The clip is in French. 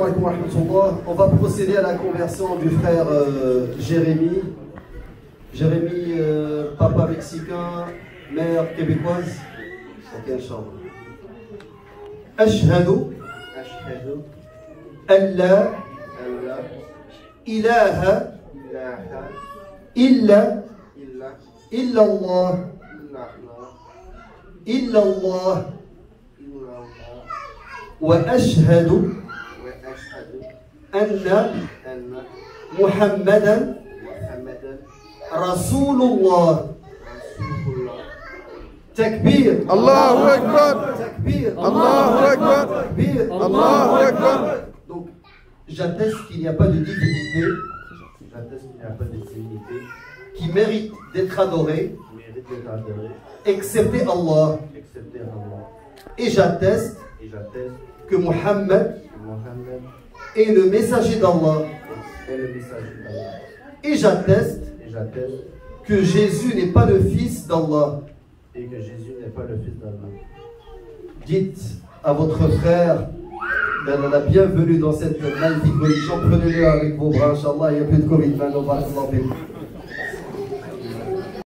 alaikum wa rahmatullah. On va procéder à la conversion du frère Jérémy. Jérémy, papa mexicain, mère québécoise. Ok, Inch'Allah. Ashhadu an la ilaha illa Allah wa ashhadu anna Muhammadan Rasulullah. Takbir. Allahu Akbar. Takbir. Allahu Akbar. Takbir. Allahu Akbar. Donc, j'atteste qu'il n'y a pas de divinité. Qui mérite d'être adoré, excepté Allah. Et j'atteste que Muhammad est le messager d'Allah. Et j'atteste que Jésus n'est pas le fils d'Allah. Dites à votre frère la bienvenue dans cette magnifique religion. Prenez-le avec vos bras, Inch'Allah. Il n'y a plus de Covid maintenant.